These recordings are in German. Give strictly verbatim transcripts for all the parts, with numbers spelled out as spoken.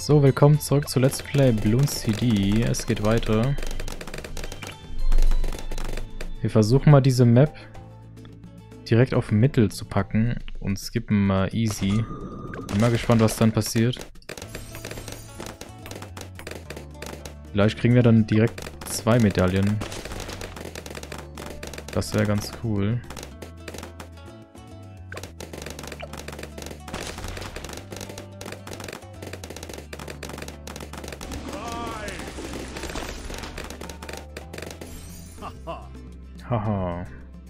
So, willkommen zurück zu Let's Play Bloons C D. Es geht weiter. Wir versuchen mal diese Map direkt auf Mittel zu packen und skippen mal easy. Bin mal gespannt, was dann passiert. Vielleicht kriegen wir dann direkt zwei Medaillen. Das wäre ganz cool. Haha.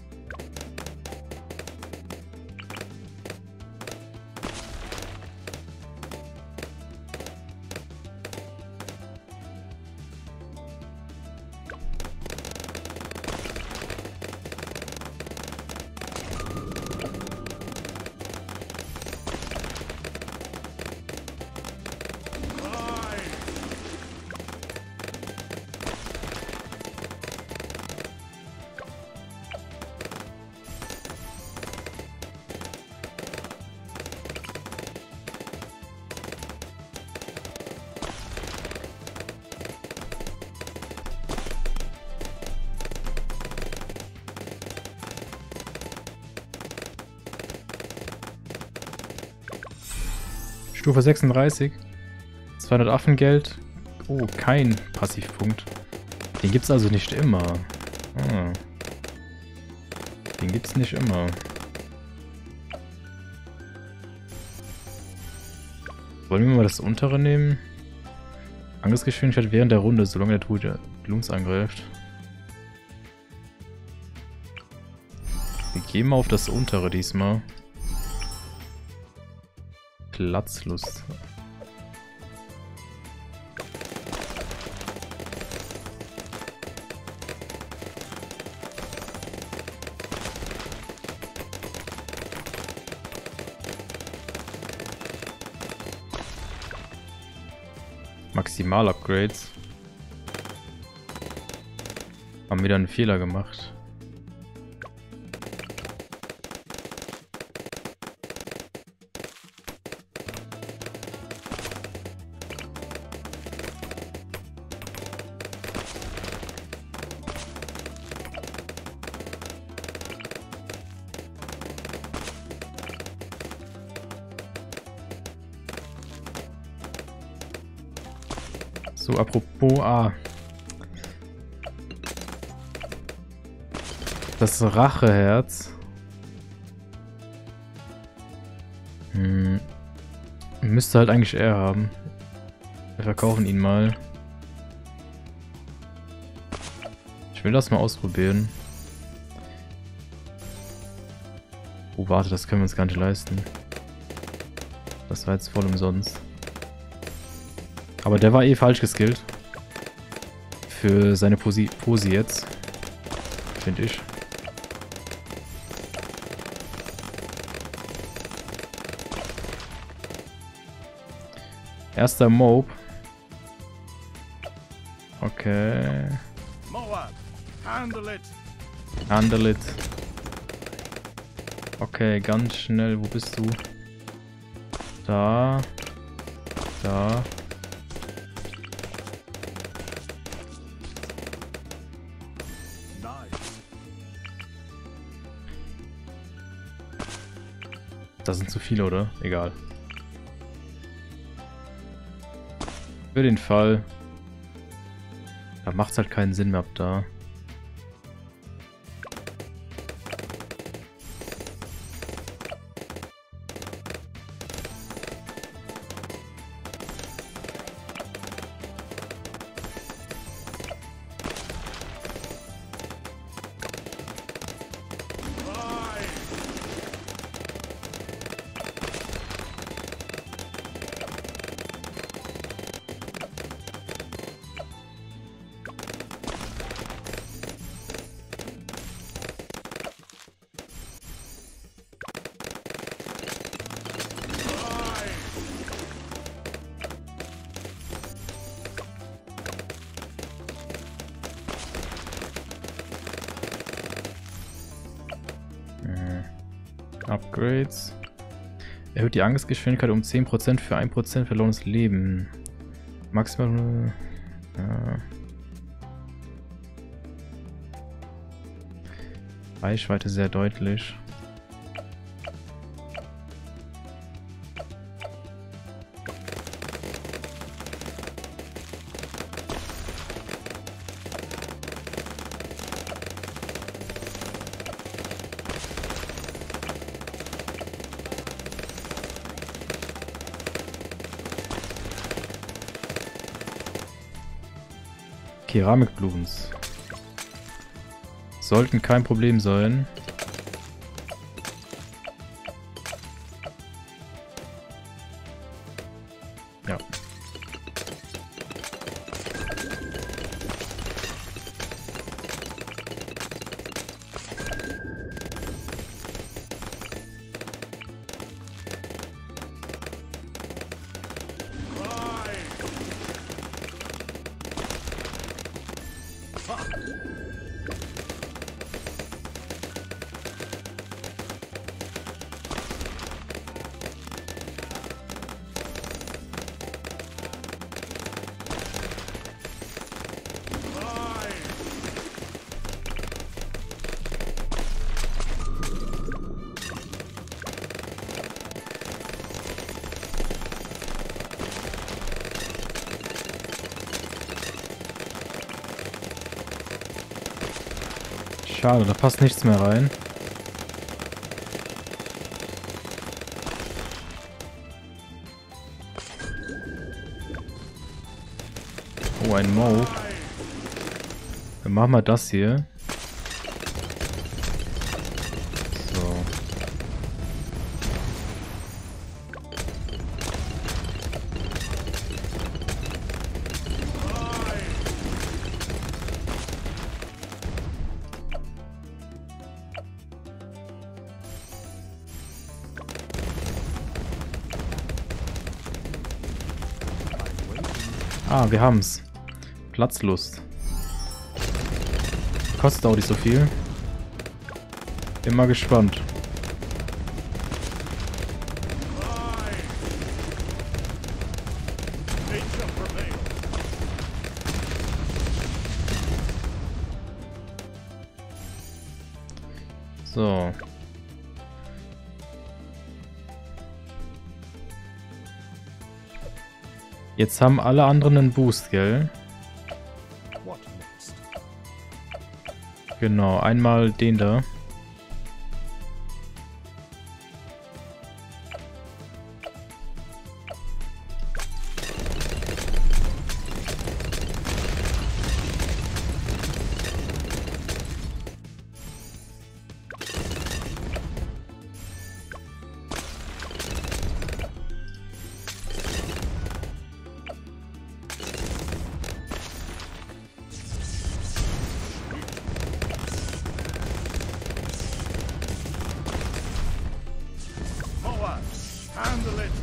Stufe sechsunddreißig. zweihundert Affengeld. Oh, kein Passivpunkt. Den gibt's also nicht immer. Ah. Den gibt's nicht immer. Wollen wir mal das untere nehmen? Angriffsgeschwindigkeit während der Runde, solange der Druide Bloons angreift. Wir gehen mal auf das untere diesmal. Platzlust. Maximal-Upgrades. Haben wir da einen Fehler gemacht? So, apropos, ah. Das Racheherz. Hm. Müsste halt eigentlich er haben. Wir verkaufen ihn mal. Ich will das mal ausprobieren. Oh, warte, das können wir uns gar nicht leisten. Das war jetzt voll umsonst. Aber der war eh falsch geskillt. Für seine Posi, Posi jetzt. Finde ich. Erster Mob. Okay. Handle it. Handle it. Okay, ganz schnell. Wo bist du? Da. Da. Das sind zu viele, oder? Egal. Für den Fall. Da macht es halt keinen Sinn mehr ab da. Upgrades. Erhöht die Angriffsgeschwindigkeit um zehn Prozent für ein Prozent verlorenes Leben. Maximal. Ja. Reichweite sehr deutlich. Keramikbluens. Sollten kein Problem sein. Ja. Schade, da passt nichts mehr rein. Oh, ein Mo. Dann machen wir das hier. So. Ah, wir haben's. Platzlust. Kostet auch nicht so viel. Bin mal gespannt. So. Jetzt haben alle anderen einen Boost, gell? Genau, einmal den da. Handle it.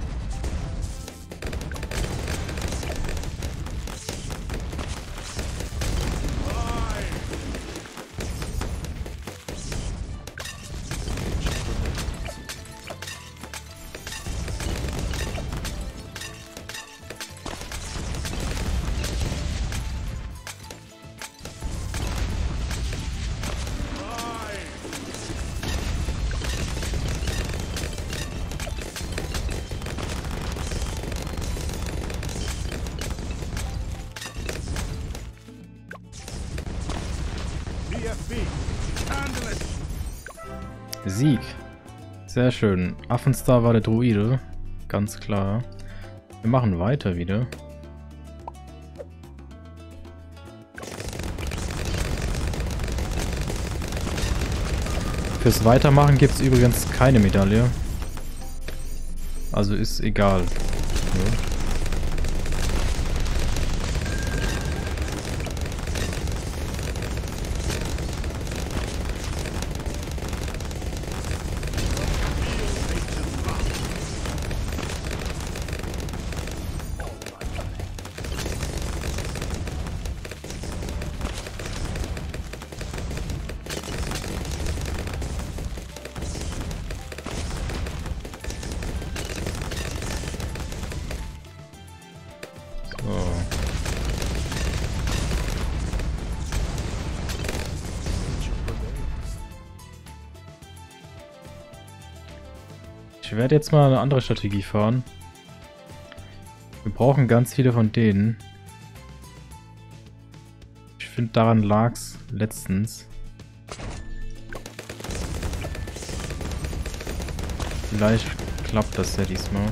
Sieg. Sehr schön. Affenstar war der Druide. Ganz klar. Wir machen weiter wieder. Fürs Weitermachen gibt es übrigens keine Medaille. Also ist egal. Ja. werde jetzt mal eine andere Strategie fahren. Wir brauchen ganz viele von denen. Ich finde, daran lag's letztens. Vielleicht klappt das ja diesmal.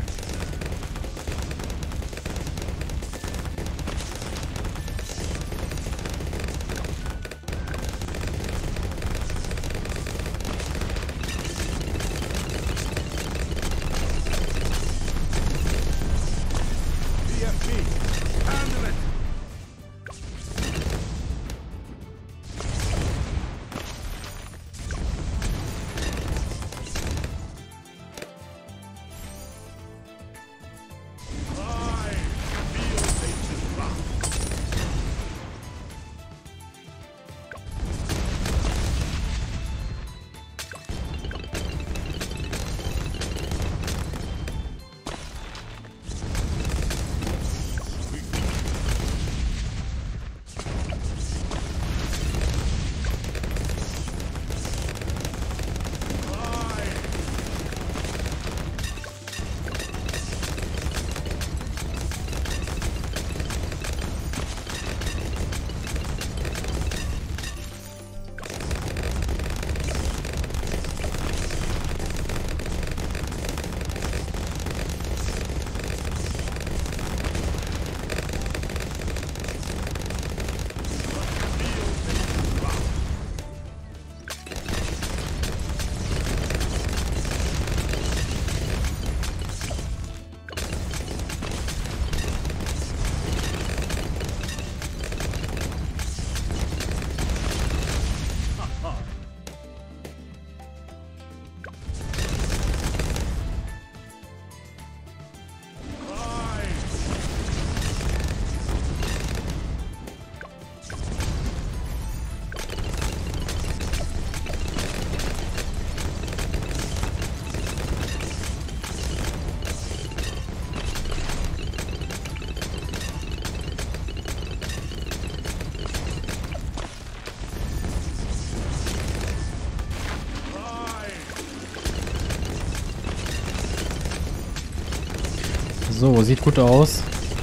So, sieht gut aus.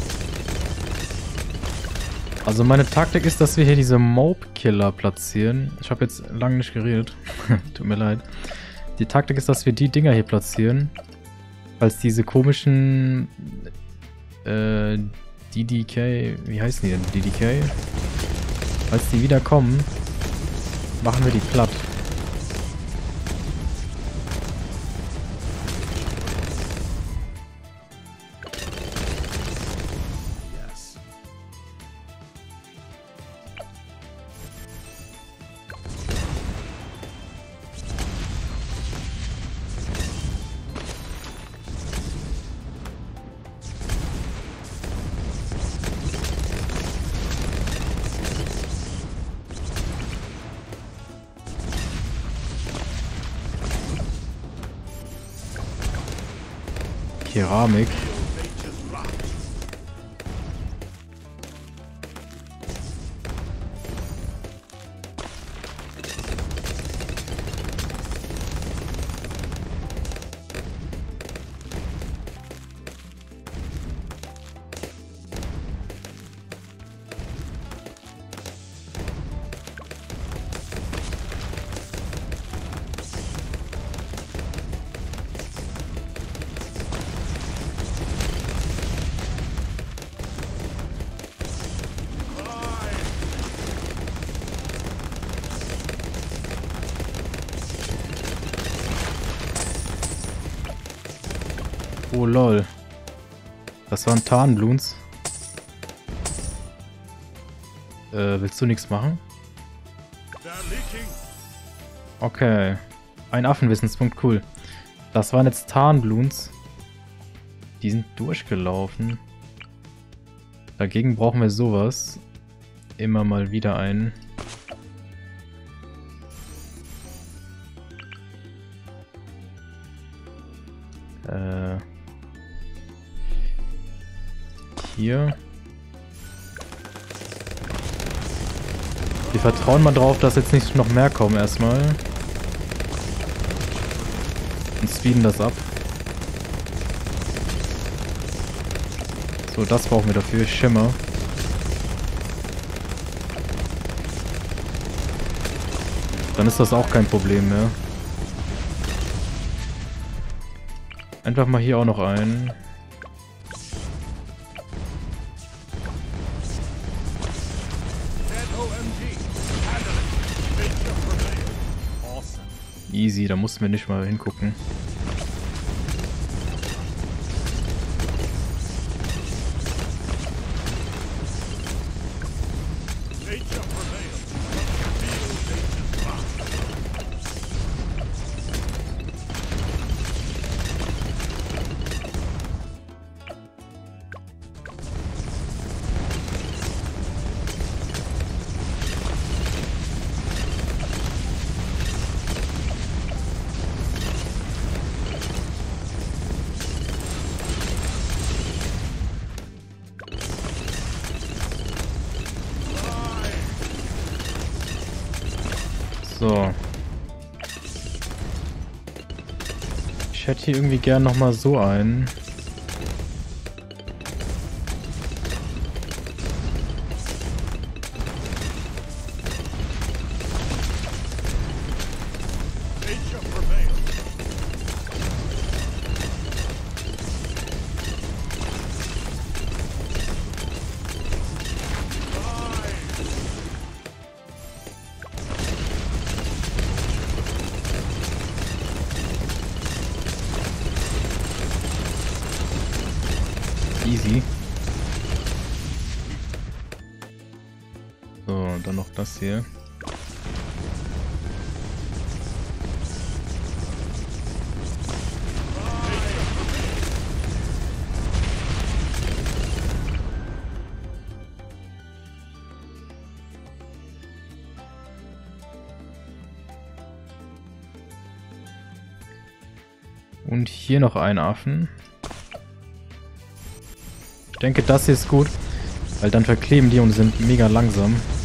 Also meine Taktik ist, dass wir hier diese Mob-Killer platzieren. Ich habe jetzt lange nicht geredet. Tut mir leid. Die Taktik ist, dass wir die Dinger hier platzieren. Falls diese komischen äh, D D K, wie heißen die denn? D D K? Falls die wieder kommen, machen wir die platt. Keramik. Oh lol. Das waren Tarnbloons. Äh, willst du nichts machen? Okay. Ein Affenwissenspunkt, cool. Das waren jetzt Tarnbloons. Die sind durchgelaufen. Dagegen brauchen wir sowas. Immer mal wieder einen. Äh... Hier. Wir vertrauen mal drauf, dass jetzt nicht noch mehr kommen erstmal. Und speeden das ab. So, das brauchen wir dafür. Schimmer. Dann ist das auch kein Problem mehr. Einfach mal hier auch noch ein. Easy, da mussten wir nicht mal hingucken. So. Ich hätte hier irgendwie gern nochmal so einen. Easy. So, dann noch das hier. Und hier noch ein Affen. Ich denke, das hier ist gut, weil dann verkleben die und sind mega langsam.